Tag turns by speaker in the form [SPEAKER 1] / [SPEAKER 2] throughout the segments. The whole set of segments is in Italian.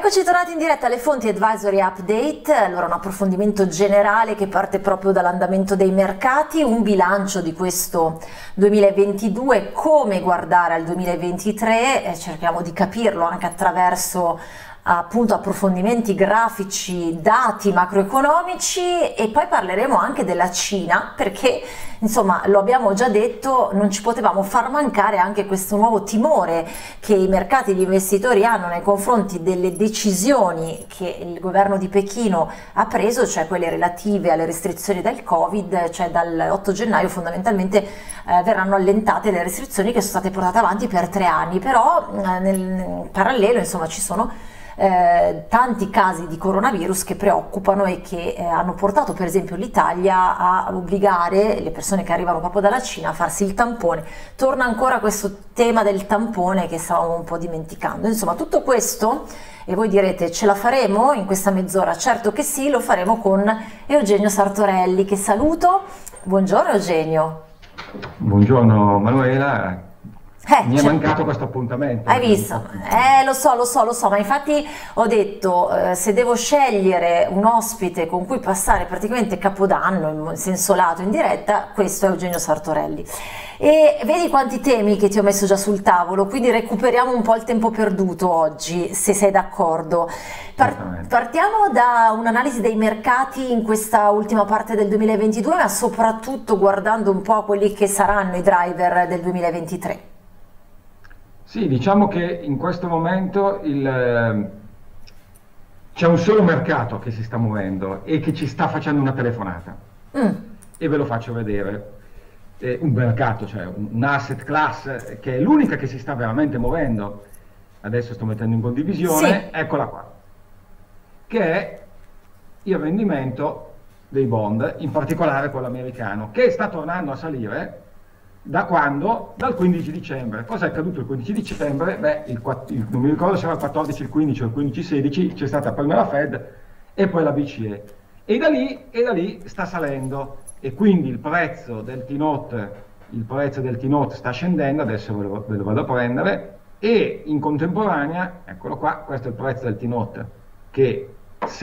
[SPEAKER 1] Eccoci tornati in diretta alle fonti Advisory Update. Allora, un approfondimento generale che parte proprio dall'andamento dei mercati, un bilancio di questo 2022, come guardare al 2023, cerchiamo di capirlo anche attraverso appunto approfondimenti grafici, dati macroeconomici, e poi parleremo anche della Cina, perché insomma lo abbiamo già detto, non ci potevamo far mancare anche questo nuovo timore che i mercati di investitori hanno nei confronti delle decisioni che il governo di Pechino ha preso, cioè quelle relative alle restrizioni del Covid, cioè dal 8 gennaio fondamentalmente verranno allentate le restrizioni che sono state portate avanti per 3 anni, però nel parallelo insomma ci sono tanti casi di coronavirus che preoccupano e che hanno portato per esempio l'Italia a obbligare le persone che arrivano proprio dalla Cina a farsi il tampone. Torna ancora questo tema del tampone che stavamo un po' dimenticando. Insomma, tutto questo, e voi direte, ce la faremo in questa mezz'ora? Certo che sì, lo faremo con Eugenio Sartorelli, che saluto. Buongiorno Eugenio.
[SPEAKER 2] Buongiorno Manuela. Mi è mancato questo appuntamento.
[SPEAKER 1] Hai visto? Lo so, ma infatti ho detto, se devo scegliere un ospite con cui passare praticamente Capodanno in senso lato in diretta, questo è Eugenio Sartorelli. E vedi quanti temi che ti ho messo già sul tavolo, quindi recuperiamo un po' il tempo perduto oggi, se sei d'accordo. Partiamo da un'analisi dei mercati in questa ultima parte del 2022, ma soprattutto guardando un po' quelli che saranno i driver del 2023.
[SPEAKER 2] Sì, diciamo che in questo momento c'è un solo mercato che si sta muovendo e che ci sta facendo una telefonata. E ve lo faccio vedere. Un mercato, cioè un asset class che è l'unica che si sta veramente muovendo. Adesso sto mettendo in condivisione, sì. Eccola qua. Che è il rendimento dei bond, in particolare quello americano, che sta tornando a salire. Da quando? Dal 15 dicembre. Cosa è accaduto il 15 dicembre? Beh, non mi ricordo se era il 14, il 15 o il 15-16, c'è stata prima la Fed e poi la BCE. E da lì sta salendo. E quindi il prezzo del T-Note sta scendendo, adesso ve lo vado a prendere, e in contemporanea, eccolo qua, questo è il prezzo del T-Note, che se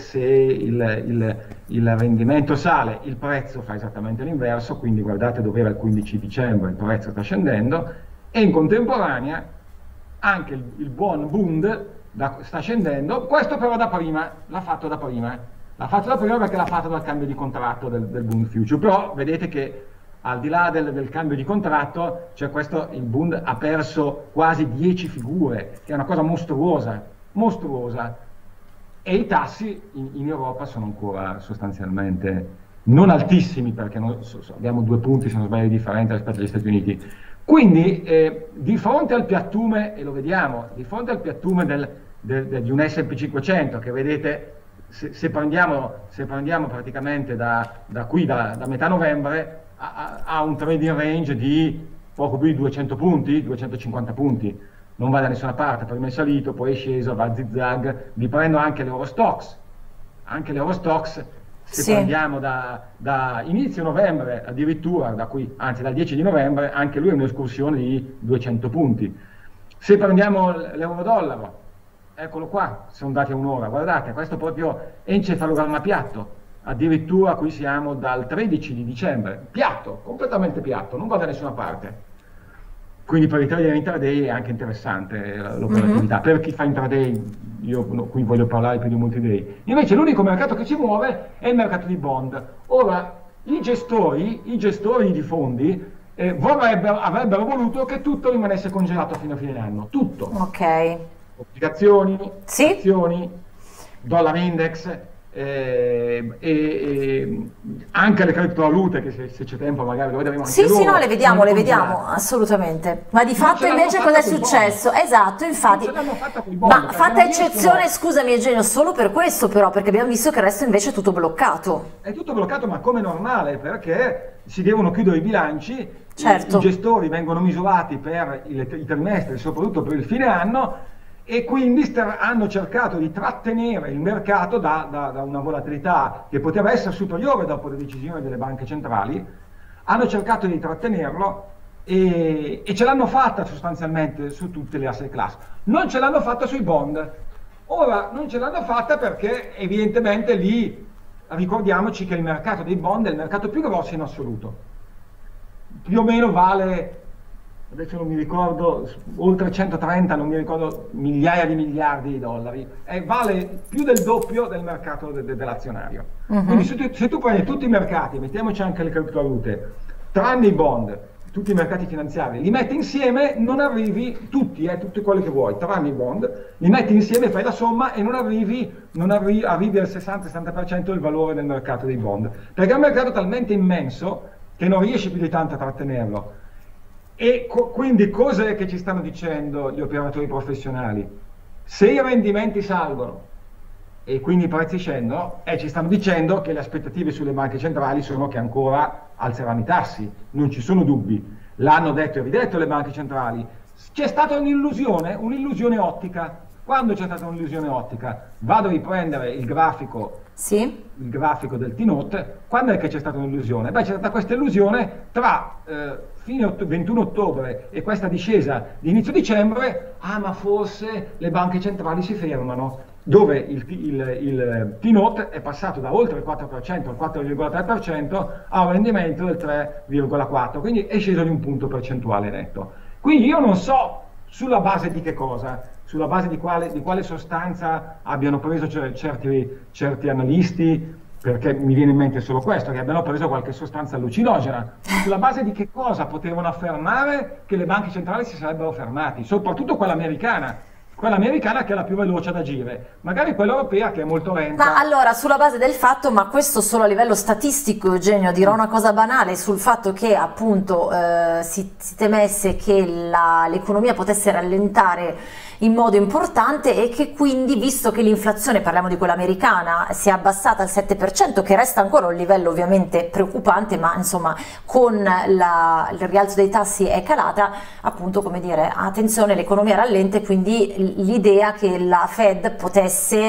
[SPEAKER 2] il rendimento sale, il prezzo fa esattamente l'inverso, quindi guardate dove era il 15 dicembre, il prezzo sta scendendo, e in contemporanea anche il buon Bund sta scendendo. Questo però da prima, l'ha fatto da prima perché l'ha fatto dal cambio di contratto del Bund Future, però vedete che al di là del cambio di contratto, cioè il Bund ha perso quasi 10 figure, che è una cosa mostruosa. E i tassi in Europa sono ancora sostanzialmente non altissimi, perché abbiamo 2 punti, se non sbaglio, differenti rispetto agli Stati Uniti. Quindi di fronte al piattume, e lo vediamo, di fronte al piattume di un S&P 500, che vedete, se prendiamo praticamente da metà novembre, ha un trading range di poco più di 200 punti, 250 punti. Non va da nessuna parte, prima è salito, poi è sceso, va a zigzag. Vi prendo anche l'Eurostoxx. Anche l'Eurostoxx, se sì, prendiamo da inizio novembre addirittura, dal 10 di novembre, anche lui è un'escursione di 200 punti. Se prendiamo l'euro-dollaro, eccolo qua, sono dati a un'ora, guardate, questo proprio è encefalogramma piatto. Addirittura qui siamo dal 13 di dicembre, piatto, completamente piatto, non va da nessuna parte. Quindi per i trader intraday è anche interessante l'operatività. Per chi fa intraday, io qui voglio parlare più di multi-day. Invece l'unico mercato che si muove è il mercato di bond. Ora, i gestori di fondi avrebbero voluto che tutto rimanesse congelato fino a fine anno. Tutto.
[SPEAKER 1] Ok.
[SPEAKER 2] Obbligazioni,
[SPEAKER 1] sì,
[SPEAKER 2] azioni, dollar index, anche le criptovalute, che se c'è tempo magari lo vedremo anche loro.
[SPEAKER 1] Sì, no, le vediamo assolutamente, ma di fatto invece cosa è successo? Esatto, infatti, ma fatta eccezione, scusami Eugenio, solo per questo però, perché abbiamo visto che il resto invece è tutto bloccato.
[SPEAKER 2] È tutto bloccato, ma come normale, perché si devono chiudere i bilanci,
[SPEAKER 1] certo.
[SPEAKER 2] I gestori vengono misurati per i trimestri, soprattutto per il fine anno, e quindi hanno cercato di trattenere il mercato da una volatilità che poteva essere superiore dopo le decisioni delle banche centrali. Hanno cercato di trattenerlo e ce l'hanno fatta sostanzialmente su tutte le asset class. Non ce l'hanno fatta sui bond. Ora non ce l'hanno fatta perché evidentemente lì ricordiamoci che il mercato dei bond è il mercato più grosso in assoluto. Più o meno vale, adesso non mi ricordo, oltre 130, non mi ricordo, migliaia di miliardi di dollari, e vale più del doppio del mercato dell'azionario. Quindi se tu prendi tutti i mercati, mettiamoci anche le criptovalute, tranne i bond, tutti i mercati finanziari, li metti insieme, non arrivi, tutti quelli che vuoi, tranne i bond, li metti insieme, fai la somma e arrivi al 60-70% del valore del mercato dei bond, perché è un mercato talmente immenso che non riesci più di tanto a trattenerlo. E quindi cos'è che ci stanno dicendo gli operatori professionali? Se i rendimenti salgono e quindi i prezzi scendono, ci stanno dicendo che le aspettative sulle banche centrali sono che ancora alzeranno i tassi, non ci sono dubbi. L'hanno detto e ridetto le banche centrali. C'è stata un'illusione ottica. Quando c'è stata un'illusione ottica? Vado a riprendere il grafico, il grafico del T-Note. Quando è che c'è stata un'illusione? Beh, c'è stata questa illusione tra fine 21 ottobre e questa discesa di inizio dicembre. Ma forse le banche centrali si fermano, dove il T-Note è passato da oltre il 4% al 4,3% a un rendimento del 3,4%, quindi è sceso di un punto percentuale netto. Quindi io non so sulla base di che cosa, sulla base di quale sostanza abbiano preso certi analisti, perché mi viene in mente solo questo, che abbiano preso qualche sostanza allucinogena, sulla base di che cosa potevano affermare che le banche centrali si sarebbero fermati, soprattutto quella americana che è la più veloce ad agire, magari quella europea che è molto lenta.
[SPEAKER 1] Ma allora, sulla base del fatto, ma questo solo a livello statistico, Eugenio, dirò una cosa banale sul fatto che appunto si temesse che l'economia potesse rallentare in modo importante e che quindi, visto che l'inflazione, parliamo di quella americana, si è abbassata al 7%, che resta ancora un livello ovviamente preoccupante, ma insomma con il rialzo dei tassi è calata, appunto, come dire, attenzione, l'economia rallenta, e quindi l'idea che la Fed potesse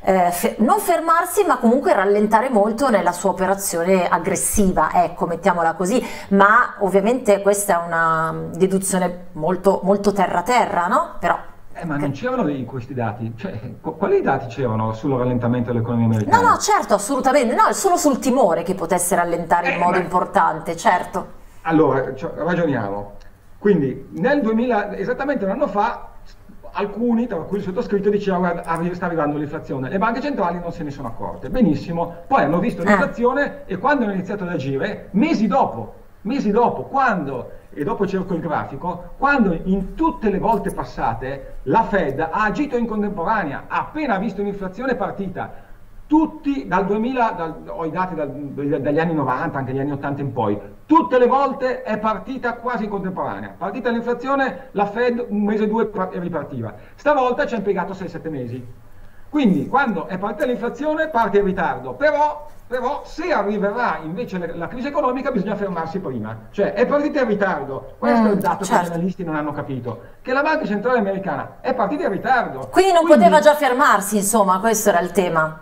[SPEAKER 1] non fermarsi, ma comunque rallentare molto nella sua operazione aggressiva, ecco, mettiamola così, ma ovviamente questa è una deduzione molto, molto terra-terra, no? Però
[SPEAKER 2] ma non c'erano questi dati? Cioè, quali dati c'erano sul rallentamento dell'economia americana?
[SPEAKER 1] No, certo, assolutamente, no, è solo sul timore che potesse rallentare in modo importante, certo.
[SPEAKER 2] Allora, ragioniamo. Quindi, nel 2000, esattamente un anno fa, alcuni, tra cui il sottoscritto, diceva che sta arrivando l'inflazione. Le banche centrali non se ne sono accorte. Benissimo. Poi hanno visto l'inflazione e quando hanno iniziato ad agire, mesi dopo, quando, e dopo cerco il grafico, quando in tutte le volte passate la Fed ha agito in contemporanea, appena visto l'inflazione partita, tutti dal 2000, ho i dati dagli anni 90, anche gli anni 80 in poi, tutte le volte è partita quasi in contemporanea. Partita l'inflazione, la Fed un mese o due ripartiva. Stavolta ci ha impiegato 6-7 mesi. Quindi quando è partita l'inflazione parte in ritardo, però se arriverà invece la crisi economica bisogna fermarsi prima, cioè è partita in ritardo. Questo è il dato che gli analisti non hanno capito, che la Banca Centrale Americana è partita in ritardo.
[SPEAKER 1] Quindi non poteva già fermarsi, insomma, questo era il tema.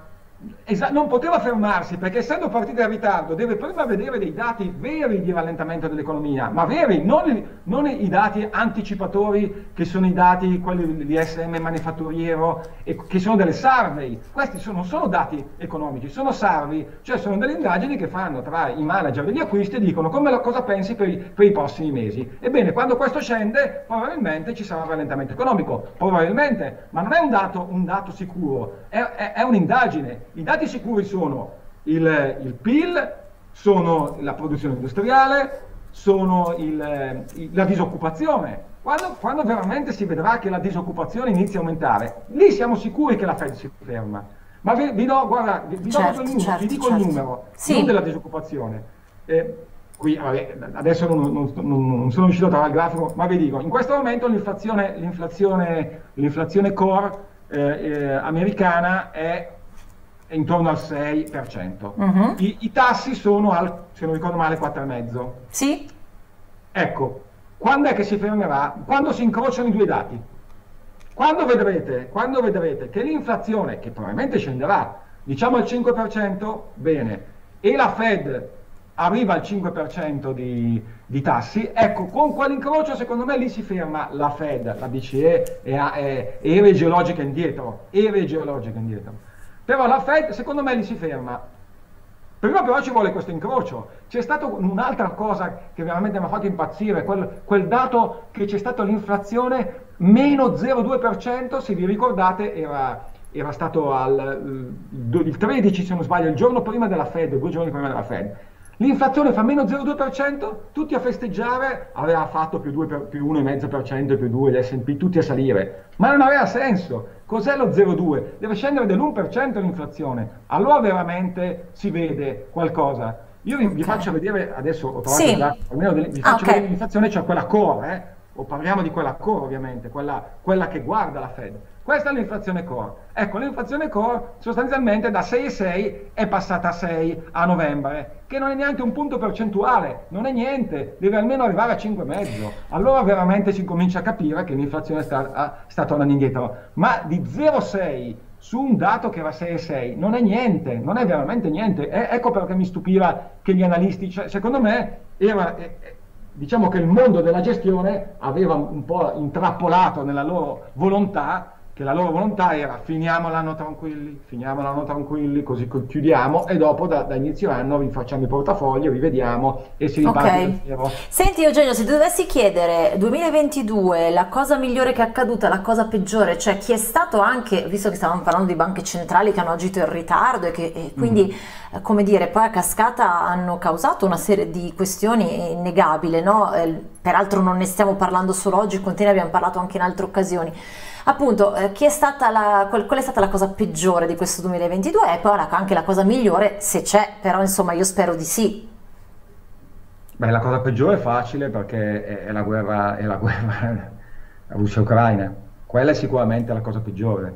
[SPEAKER 2] Non poteva fermarsi, perché essendo partita in ritardo deve prima vedere dei dati veri di rallentamento dell'economia, ma veri, non i dati anticipatori che sono i dati, quelli di SM manifatturiero, che sono delle survey. Questi non sono dati economici, sono survey, cioè sono delle indagini che fanno tra i manager degli acquisti e dicono cosa pensi per i prossimi mesi. Ebbene, quando questo scende probabilmente ci sarà un rallentamento economico, probabilmente, ma non è un dato sicuro, è un'indagine. I dati sicuri sono il PIL, sono la produzione industriale, sono la disoccupazione. Quando veramente si vedrà che la disoccupazione inizia a aumentare, lì siamo sicuri che la Fed si ferma. Ma vi dico il numero, non della disoccupazione. Qui adesso non sono riuscito a trovare il grafico, ma vi dico, in questo momento l'inflazione core americana è intorno al 6%. I tassi sono se non ricordo male, 4,5%.
[SPEAKER 1] Sì.
[SPEAKER 2] Ecco, quando è che si fermerà? Quando si incrociano i due dati. Quando vedrete che l'inflazione, che probabilmente scenderà, diciamo al 5%, bene, e la Fed arriva al 5% di tassi, ecco, con quell'incrocio secondo me lì si ferma la Fed, la BCE è ere geologica indietro, però la Fed secondo me lì si ferma. Prima però ci vuole questo incrocio. C'è stata un'altra cosa che veramente mi ha fatto impazzire, quel dato che c'è stata l'inflazione meno 0,2%, se vi ricordate era stato il 13 se non sbaglio, il giorno prima della Fed, 2 giorni prima della Fed. L'inflazione fa meno 0,2%, tutti a festeggiare, aveva fatto più 1,5%, più 2 l'S&P, tutti a salire, ma non aveva senso. Cos'è lo 0,2? Deve scendere dell'1% l'inflazione, allora veramente si vede qualcosa. Io vi faccio vedere, adesso ho trovato il dato, almeno vi faccio vedere l'inflazione, cioè quella core, o parliamo di quella core ovviamente, quella che guarda la Fed. Questa è l'inflazione core. Ecco, l'inflazione core sostanzialmente da 6,6 è passata a 6 a novembre, che non è neanche un punto percentuale, non è niente, deve almeno arrivare a 5,5. Allora veramente si comincia a capire che l'inflazione sta tornando indietro. Ma di 0,6 su un dato che era 6,6 non è niente, non è veramente niente. Ecco perché mi stupiva che gli analisti, cioè, secondo me, diciamo che il mondo della gestione aveva un po' intrappolato nella loro volontà, che la loro volontà era finiamo l'anno tranquilli, così chiudiamo e dopo da inizio anno rifacciamo i portafogli, rivediamo e si riparte.
[SPEAKER 1] Senti Eugenio, se tu dovessi chiedere 2022 la cosa migliore che è accaduta, la cosa peggiore, cioè chi è stato anche, visto che stavamo parlando di banche centrali che hanno agito in ritardo e quindi come dire, poi a cascata hanno causato una serie di questioni innegabili, no? Peraltro non ne stiamo parlando solo oggi, con te ne abbiamo parlato anche in altre occasioni. Appunto, qual è stata la cosa peggiore di questo 2022 e poi anche la cosa migliore, se c'è, però insomma io spero di sì.
[SPEAKER 2] Beh, la cosa peggiore è facile perché è la guerra Russia-Ucraina, quella è sicuramente la cosa peggiore.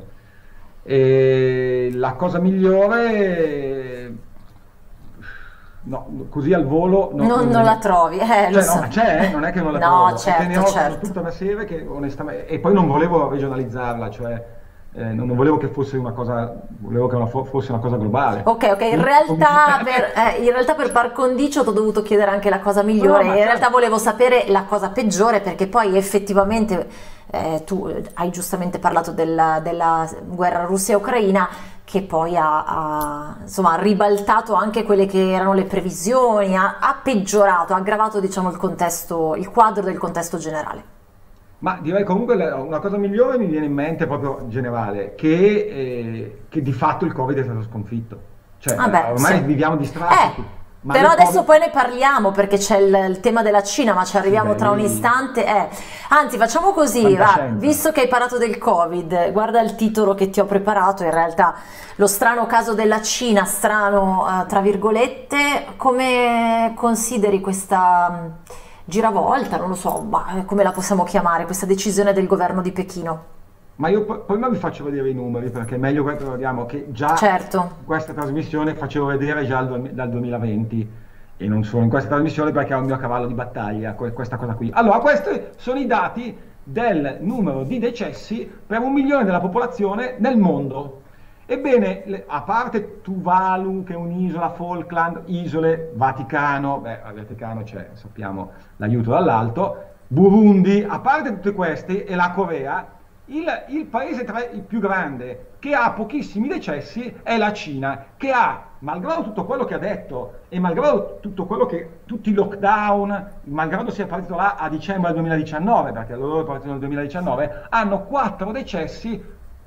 [SPEAKER 2] E la cosa migliore, no, così al volo
[SPEAKER 1] non la trovi, lo so.
[SPEAKER 2] No, c'è, non è che non la
[SPEAKER 1] no,
[SPEAKER 2] trovo,
[SPEAKER 1] certo,
[SPEAKER 2] è che ne ho
[SPEAKER 1] certo.
[SPEAKER 2] tutta una serie che onestamente, e poi non volevo regionalizzarla, cioè non volevo che fosse una cosa, volevo che fosse una cosa globale.
[SPEAKER 1] Ok, in realtà per par condicio ti ho dovuto chiedere anche la cosa migliore, in realtà volevo sapere la cosa peggiore perché poi effettivamente tu hai giustamente parlato della guerra Russia-Ucraina che poi insomma, ha ribaltato anche quelle che erano le previsioni, ha peggiorato, ha aggravato diciamo il quadro del contesto generale.
[SPEAKER 2] Ma direi comunque una cosa migliore mi viene in mente proprio generale, che di fatto il Covid è stato sconfitto. Cioè, ormai viviamo distratti.
[SPEAKER 1] Però adesso poi ne parliamo perché c'è il tema della Cina, ma ci arriviamo tra un istante. Anzi, facciamo così, visto che hai parlato del Covid, guarda il titolo che ti ho preparato, in realtà lo strano caso della Cina, strano tra virgolette, come consideri questa giravolta, non lo so, come la possiamo chiamare, questa decisione del governo di Pechino?
[SPEAKER 2] Ma io prima vi faccio vedere i numeri perché è meglio che ricordiamo che già questa trasmissione facevo vedere già dal 2020 e non solo in questa trasmissione perché è un mio cavallo di battaglia questa cosa qui. Allora, questi sono i dati del numero di decessi per 1 milione della popolazione nel mondo. Ebbene, a parte Tuvalu, che è un'isola, Falkland, isole, Vaticano, al Vaticano c'è, sappiamo, l'aiuto dall'alto, Burundi, a parte tutte queste, e la Corea, il paese il più grande che ha pochissimi decessi è la Cina, che ha, malgrado tutto quello che ha detto e malgrado tutto quello tutti i lockdown, malgrado sia partito là a dicembre del 2019, perché loro è partito nel 2019, hanno 4 decessi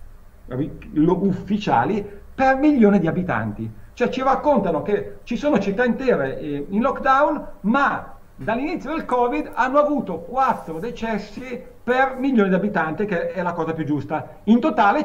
[SPEAKER 2] ufficiali per milione di abitanti. Cioè ci raccontano che ci sono città intere in lockdown, ma dall'inizio del Covid hanno avuto 4 decessi per milione di abitanti, che è la cosa più giusta. In totale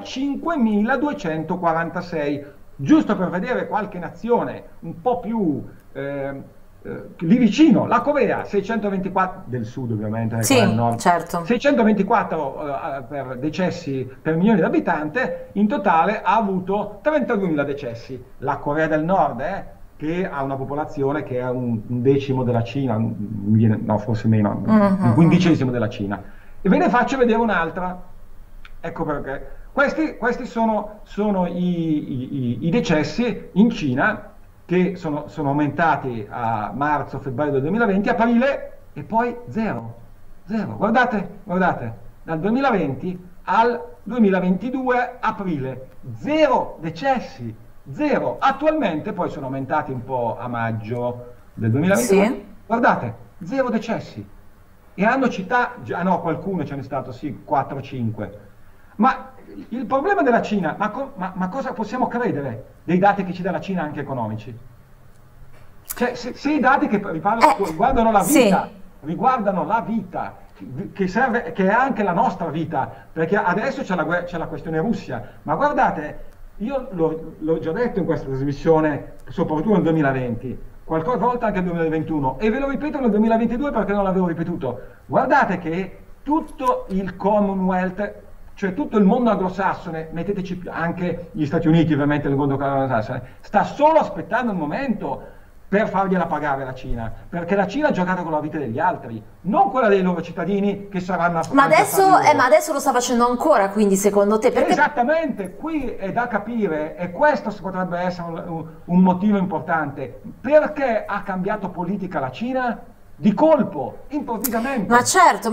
[SPEAKER 2] 5.246. Giusto per vedere qualche nazione un po' più lì vicino, la Corea 624 del sud ovviamente,
[SPEAKER 1] del nord. Certo.
[SPEAKER 2] 624 per decessi per milione di abitanti, in totale ha avuto 32.000 decessi. La Corea del Nord che ha una popolazione che è un decimo della Cina, no forse meno, un quindicesimo della Cina. E ve ne faccio vedere un'altra, ecco perché. Questi sono i decessi in Cina che sono aumentati a marzo-febbraio del 2020, aprile e poi zero, zero. Guardate, dal 2020 al 2022 aprile, zero decessi, zero. Attualmente poi sono aumentati un po' a maggio del 2022,
[SPEAKER 1] Sì.
[SPEAKER 2] guardate, zero decessi. E hanno no, qualcuno ce n'è stato, sì, 4-5. Ma il problema della Cina, ma cosa possiamo credere dei dati che ci dà la Cina anche economici? Cioè, se i dati che riguardano la vita,
[SPEAKER 1] Sì.
[SPEAKER 2] riguardano la vita, che è anche la nostra vita, perché adesso c'è la questione Russia, ma guardate, io l'ho già detto in questa trasmissione, soprattutto nel 2020, qualche volta anche nel 2021, e ve lo ripeto nel 2022 perché non l'avevo ripetuto. Guardate che tutto il Commonwealth, cioè tutto il mondo anglosassone, metteteci anche gli Stati Uniti ovviamente nel mondo anglosassone, sta solo aspettando il momento per fargliela pagare la Cina, perché la Cina ha giocato con la vita degli altri, non quella dei loro cittadini che saranno
[SPEAKER 1] Ma adesso lo sta facendo ancora, quindi secondo te? Perché...
[SPEAKER 2] Esattamente, qui è da capire, e questo potrebbe essere un motivo importante, perché ha cambiato politica la Cina? Di colpo, improvvisamente.
[SPEAKER 1] Ma certo,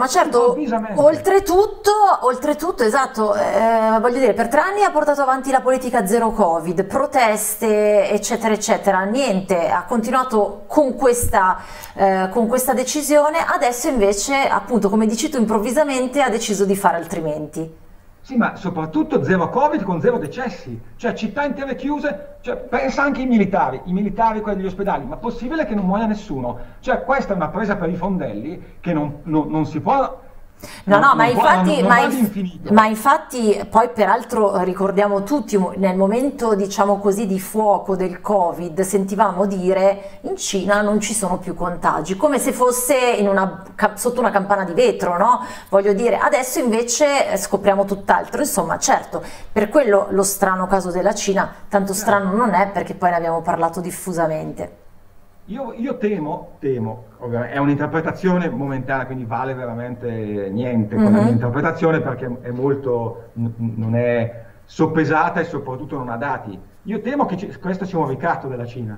[SPEAKER 1] oltretutto, esatto, voglio dire, per 3 anni ha portato avanti la politica zero Covid, proteste, eccetera, eccetera, niente, ha continuato con questa decisione, adesso invece, appunto, come dici tu, improvvisamente ha deciso di fare altrimenti.
[SPEAKER 2] Sì, ma soprattutto zero Covid con zero decessi, cioè città intere chiuse, cioè, pensa anche ai militari, quelli degli ospedali, ma possibile che non muoia nessuno? Cioè questa è una presa per i fondelli che non si può...
[SPEAKER 1] Ma infatti poi peraltro ricordiamo tutti nel momento diciamo così di fuoco del Covid sentivamo dire in Cina non ci sono più contagi, come se fosse sotto una campana di vetro, no? Voglio dire, adesso invece scopriamo tutt'altro, insomma certo, per quello lo strano caso della Cina, tanto strano non è perché poi ne abbiamo parlato diffusamente.
[SPEAKER 2] Io temo, ovviamente, è un'interpretazione momentanea, quindi vale veramente niente con la mia interpretazione perché è molto, non è soppesata e soprattutto non ha dati. Io temo che questo sia un ricatto della Cina.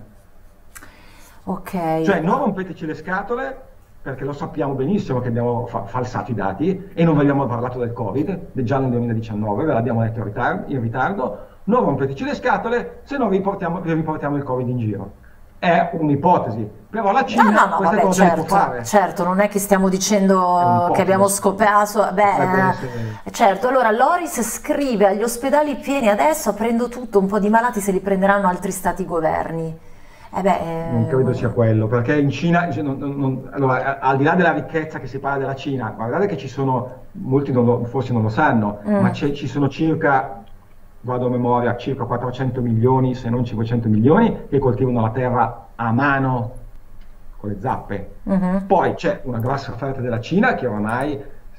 [SPEAKER 1] Ok.
[SPEAKER 2] Cioè non rompeteci le scatole, perché lo sappiamo benissimo che abbiamo falsato i dati e non vi abbiamo parlato del Covid, già nel 2019, ve l'abbiamo detto in ritardo, non rompeteci le scatole, se no vi riportiamo il Covid in giro. È un'ipotesi, però la Cina queste cose le può fare.
[SPEAKER 1] Certo, non è che stiamo dicendo che abbiamo scoperto, certo. Allora Loris scrive: agli ospedali pieni adesso, aprendo tutto, un po' di malati se li prenderanno altri stati governi.
[SPEAKER 2] Non credo sia quello, perché in Cina, allora, al di là della ricchezza che si parla della Cina, guardate che ci sono, molti forse non lo sanno, ma ci sono circa, vado a memoria, circa 400 milioni, se non 500 milioni, che coltivano la terra a mano con le zappe. Poi c'è una grossa offerta della Cina che ormai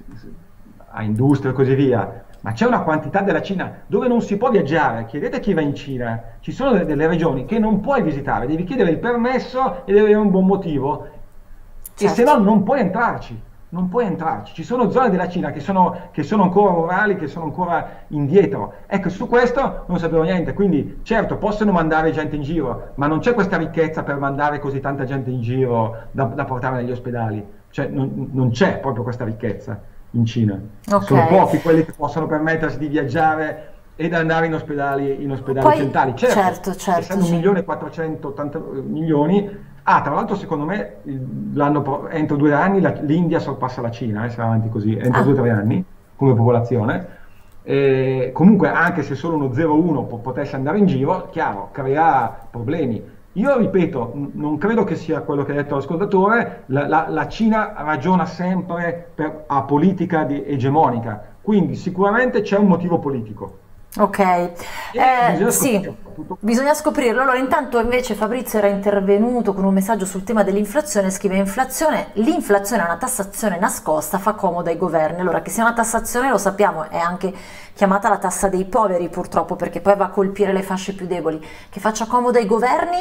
[SPEAKER 2] ha industria e così via, ma c'è una quantità della Cina dove non si può viaggiare. Chiedete a chi va in Cina, ci sono delle regioni che non puoi visitare, devi chiedere il permesso e devi avere un buon motivo, e se no non puoi entrarci. Non puoi entrarci, ci sono zone della Cina che sono ancora rurali, che sono ancora indietro. Ecco, su questo non sapevo niente, quindi certo possono mandare gente in giro, ma non c'è questa ricchezza per mandare così tanta gente in giro da portare negli ospedali, cioè non c'è proprio questa ricchezza in Cina. Sono pochi quelli che possono permettersi di viaggiare ed andare in ospedali centrali. Certo, essendo 1.480.000.000. Tra l'altro secondo me entro 2 anni l'India sorpassa la Cina, sarà avanti così, entro 2 o 3 anni come popolazione. Comunque anche se solo uno 0,1 potesse andare in giro, chiaro, creerà problemi. Io ripeto, non credo che sia quello che ha detto l'ascoltatore, la Cina ragiona sempre a politica egemonica, quindi sicuramente c'è un motivo politico.
[SPEAKER 1] Ok, sì, bisogna scoprirlo. Allora intanto invece Fabrizio era intervenuto con un messaggio sul tema dell'inflazione, scrive: l'inflazione è una tassazione nascosta, fa comodo ai governi. Allora, che sia una tassazione lo sappiamo, è anche chiamata la tassa dei poveri purtroppo, perché poi va a colpire le fasce più deboli. Che faccia comodo ai governi?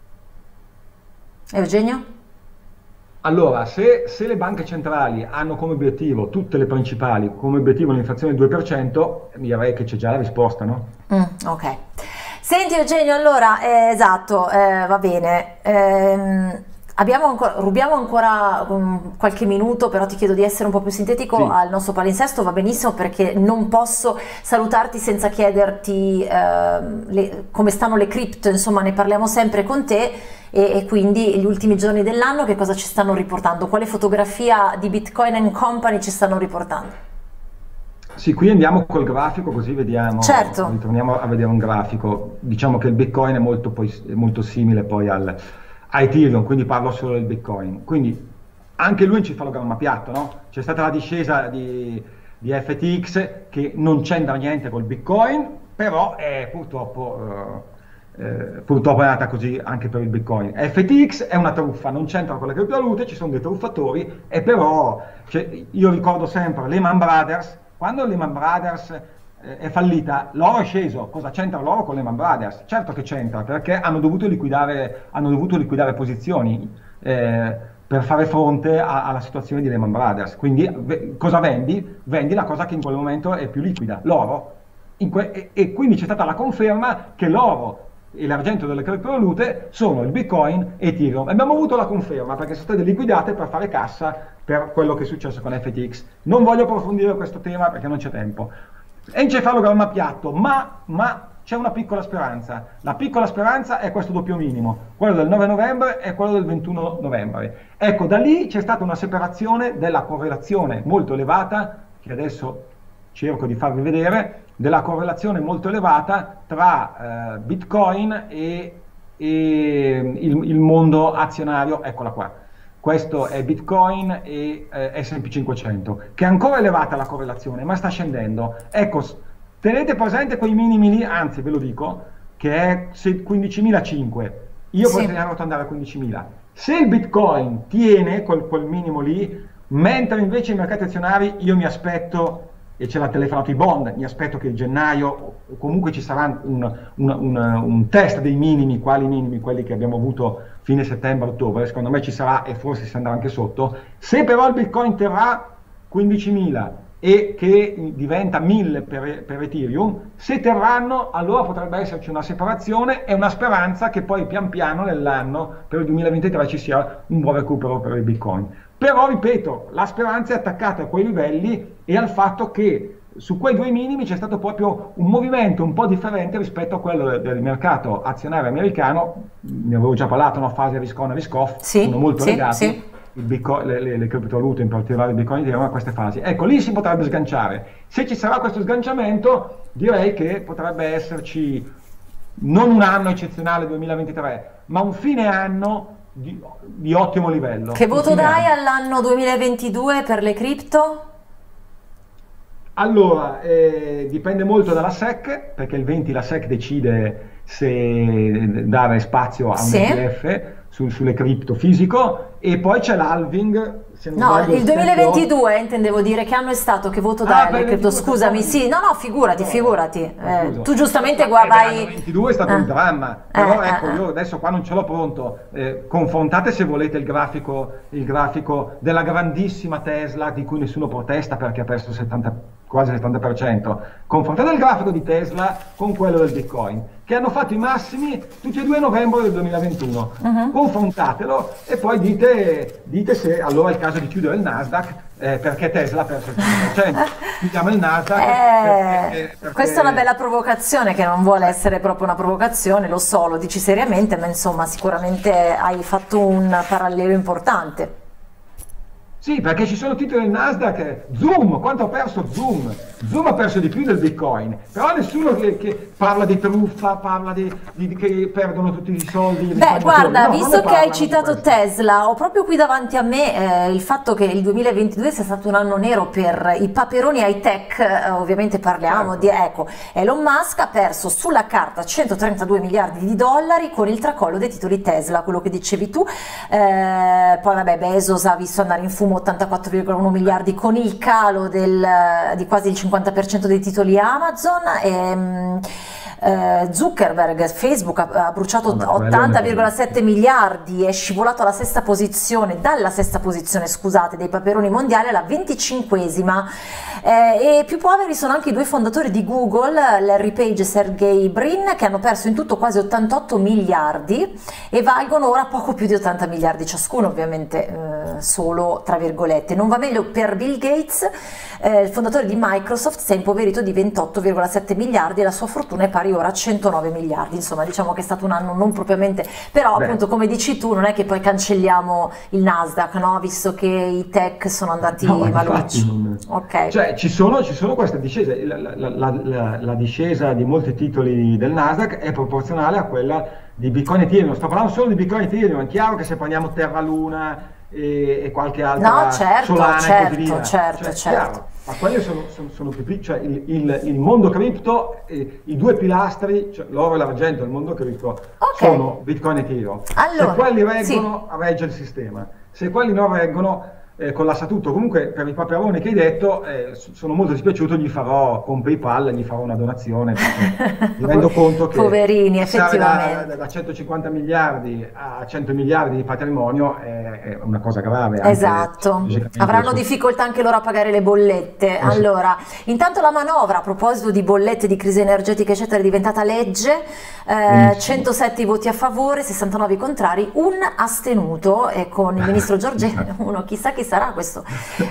[SPEAKER 1] Eugenio?
[SPEAKER 2] Allora, se le banche centrali hanno come obiettivo, tutte le principali, come obiettivo l'inflazione del 2%, direi che c'è già la risposta, no?
[SPEAKER 1] Ok. Senti Eugenio, allora, esatto, va bene. Rubiamo ancora qualche minuto, però ti chiedo di essere un po' più sintetico
[SPEAKER 2] Sì.
[SPEAKER 1] al nostro palinsesto, va benissimo, perché non posso salutarti senza chiederti come stanno le cripto, insomma ne parliamo sempre con te e quindi gli ultimi giorni dell'anno che cosa ci stanno riportando, quale fotografia di Bitcoin and Company ci stanno riportando?
[SPEAKER 2] Sì, qui andiamo col grafico così vediamo,
[SPEAKER 1] Certo,
[SPEAKER 2] ritorniamo a vedere un grafico. Diciamo che il Bitcoin è molto simile poi a Ethereum, quindi parlo solo del Bitcoin. Quindi anche lui è un cefalogramma piatto, no? C'è stata la discesa di FTX che non c'entra niente col Bitcoin, però purtroppo è andata così anche per il Bitcoin. FTX è una truffa, non c'entra con le criptovalute, ci sono dei truffatori, e però io ricordo sempre Lehman Brothers. Quando Lehman Brothers è fallita, l'oro è sceso. Cosa c'entra l'oro con Lehman Brothers? Certo che c'entra, perché hanno dovuto liquidare posizioni per fare fronte alla situazione di Lehman Brothers. Quindi cosa vendi? Vendi la cosa che in quel momento è più liquida, l'oro. E quindi c'è stata la conferma che l'oro e l'argento delle criptovalute sono il Bitcoin e Ethereum. Abbiamo avuto la conferma perché sono state liquidate per fare cassa per quello che è successo con FTX. Non voglio approfondire questo tema perché non c'è tempo. È encefalogramma piatto, ma c'è una piccola speranza. La piccola speranza è questo doppio minimo, quello del 9 novembre e quello del 21 novembre. Ecco, da lì c'è stata una separazione della correlazione molto elevata, che adesso cerco di farvi vedere, della correlazione molto elevata tra Bitcoin e il mondo azionario. Eccola qua. Questo è Bitcoin e S&P 500, che è ancora elevata la correlazione, ma sta scendendo. Ecco, tenete presente quei minimi lì, anzi ve lo dico, che è 15.500. Io
[SPEAKER 1] sì.
[SPEAKER 2] potrei andare a 15.000. Se il Bitcoin tiene quel minimo lì, mentre invece i mercati azionari, io mi aspetto, e ce l'ha telefonato i bond, mi aspetto che a gennaio comunque ci sarà un test dei minimi. Quali minimi? Quelli che abbiamo avuto fine settembre-ottobre, secondo me ci sarà, e forse si andrà anche sotto. Se però il Bitcoin terrà 15.000 e che diventa 1.000 per Ethereum, se terranno, allora potrebbe esserci una separazione e una speranza che poi pian piano nell'anno, per il 2023, ci sia un buon recupero per il Bitcoin. Però, ripeto, la speranza è attaccata a quei livelli e al fatto che su quei due minimi c'è stato proprio un movimento un po' differente rispetto a quello del mercato azionario americano. Ne avevo già parlato, una fase risk-on e risk-off, sono molto legati.
[SPEAKER 1] Sì.
[SPEAKER 2] Il Bitcoin, le criptovalute, in particolare il Bitcoin, a queste fasi. Ecco, lì si potrebbe sganciare. Se ci sarà questo sganciamento, direi che potrebbe esserci non un anno eccezionale 2023, ma un fine anno di ottimo livello.
[SPEAKER 1] Che voto dai all'anno 2022 per le cripto?
[SPEAKER 2] Allora, dipende molto dalla SEC, perché il 20 la SEC decide se dare spazio a un ETF sulle cripto fisico, e poi c'è l'halving.
[SPEAKER 1] No, il 2022 intendevo dire, che anno è stato, che voto dai alle cripto? Scusami, sì, no, figurati. Tu giustamente vai...
[SPEAKER 2] Il 2022 è stato un dramma, però ecco, io adesso qua non ce l'ho pronto. Confrontate se volete il grafico della grandissima Tesla, di cui nessuno protesta perché ha perso quasi il 70%. Confrontate il grafico di Tesla con quello del Bitcoin, che hanno fatto i massimi tutti e due a novembre del 2021. Confrontatelo e poi dite se allora è il caso di chiudere il Nasdaq, perché Tesla ha perso il 100%. Chiudiamo il Nasdaq. Perché...
[SPEAKER 1] Questa è una bella provocazione, che non vuole essere proprio una provocazione, lo so, lo dici seriamente, ma insomma sicuramente hai fatto un parallelo importante.
[SPEAKER 2] Sì, perché ci sono titoli del Nasdaq. Zoom, quanto ha perso Zoom? Zoom ha perso di più del Bitcoin, però nessuno che parla di truffa, parla di che perdono tutti i soldi.
[SPEAKER 1] Beh, guarda, visto che hai citato Tesla, ho proprio qui davanti a me il fatto che il 2022 sia stato un anno nero per i paperoni high tech. Ovviamente parliamo di, ecco, Elon Musk ha perso sulla carta 132 miliardi di dollari con il tracollo dei titoli Tesla, quello che dicevi tu. Poi vabbè, Bezos ha visto andare in fumo 84,1 miliardi con il calo di quasi il 50% dei titoli Amazon. Zuckerberg, Facebook ha bruciato 80,7 miliardi, è scivolato alla sesta posizione, dalla sesta posizione, scusate, dei paperoni mondiali alla 25esima. E più poveri sono anche i due fondatori di Google, Larry Page e Sergey Brin, che hanno perso in tutto quasi 88 miliardi e valgono ora poco più di 80 miliardi ciascuno, ovviamente solo tra virgolette. Non va meglio per Bill Gates, il fondatore di Microsoft, si è impoverito di 28,7 miliardi e la sua fortuna è pari ora a 109 miliardi. Insomma, diciamo che è stato un anno non propriamente, però appunto come dici tu non è che poi cancelliamo il Nasdaq, no? Visto che i tech sono andati malucci. Ok.
[SPEAKER 2] Cioè ci sono queste discese, la discesa di molti titoli del Nasdaq è proporzionale a quella di Bitcoin e Ethereum. Sto parlando solo di Bitcoin e Ethereum, è chiaro che se prendiamo Terra Luna e qualche altra Solana e così via,
[SPEAKER 1] certo.
[SPEAKER 2] Ma quelli sono più piccoli, cioè il mondo cripto, i due pilastri, cioè l'oro e l'argento del mondo cripto, sono Bitcoin e Ethereum.
[SPEAKER 1] Allora,
[SPEAKER 2] se quelli reggono, regge il sistema. Se quelli non reggono, collassa tutto. Comunque per il paperone che hai detto sono molto dispiaciuto, gli farò con PayPal, gli farò una donazione, mi rendo conto che
[SPEAKER 1] poverini, effettivamente
[SPEAKER 2] da 150 miliardi a 100 miliardi di patrimonio è una cosa grave.
[SPEAKER 1] Esatto, avranno difficoltà anche loro a pagare le bollette. Allora, intanto la manovra, a proposito di bollette, di crisi energetica eccetera, è diventata legge, 107 voti a favore, 69 contrari, un astenuto, e con il ministro Giorgetti, uno chissà chi sarà questo,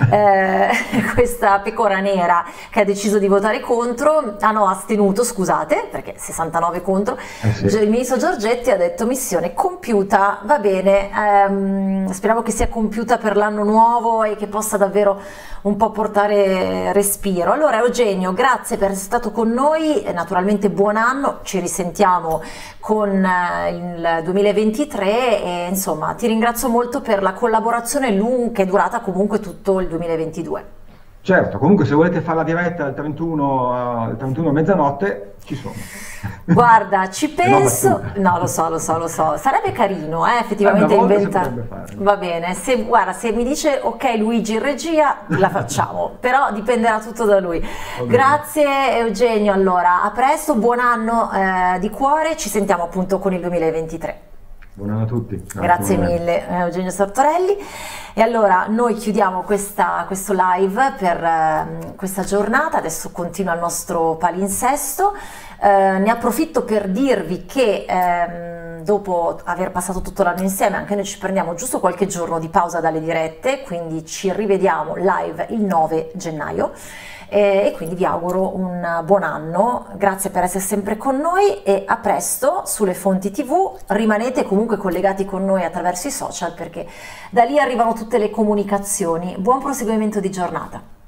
[SPEAKER 1] questa pecora nera che ha deciso di votare contro, astenuto, scusate, perché 69 contro, il ministro Giorgetti ha detto missione compiuta, va bene, speriamo che sia compiuta per l'anno nuovo e che possa davvero un po' portare respiro. Allora Eugenio, grazie per essere stato con noi, naturalmente buon anno, ci risentiamo con il 2023 e insomma ti ringrazio molto per la collaborazione che è durata comunque tutto il 2022.
[SPEAKER 2] Certo, comunque se volete fare la diretta il 31 a mezzanotte ci sono.
[SPEAKER 1] Guarda, ci penso, no lo so, sarebbe carino effettivamente inventare. Va bene, se mi dice ok Luigi in regia la facciamo, però dipenderà tutto da lui. Grazie Eugenio, allora a presto, buon anno di cuore, ci sentiamo appunto con il 2023.
[SPEAKER 2] Buon anno a tutti.
[SPEAKER 1] Grazie mille Eugenio Sartorelli. E allora noi chiudiamo questo live per questa giornata, adesso continua il nostro palinsesto. Ne approfitto per dirvi che dopo aver passato tutto l'anno insieme anche noi ci prendiamo giusto qualche giorno di pausa dalle dirette, quindi ci rivediamo live il 9 gennaio e quindi vi auguro un buon anno, grazie per essere sempre con noi e a presto sulle fonti TV. Rimanete comunque collegati con noi attraverso i social perché da lì arrivano tutte le comunicazioni. Buon proseguimento di giornata.